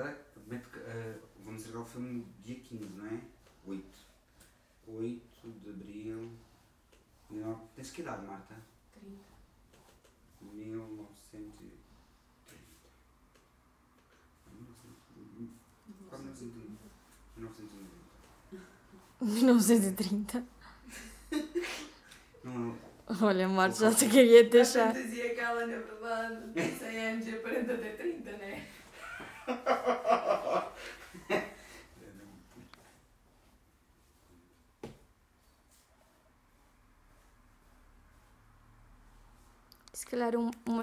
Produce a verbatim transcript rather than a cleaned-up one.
verdade é que uh, vamos entregar o filme dia quinze, não é? oito. oito de abril. Tens que idade, Marta? trinta. mil novecentos e trinta. Quase mil novecentos e noventa. mil novecentos e trinta. Não, olha, Marta, já te queria A deixar. fantasia que ela, na verdade, tem cem anos e aparenta até trinta, não é? Se calhar um, uma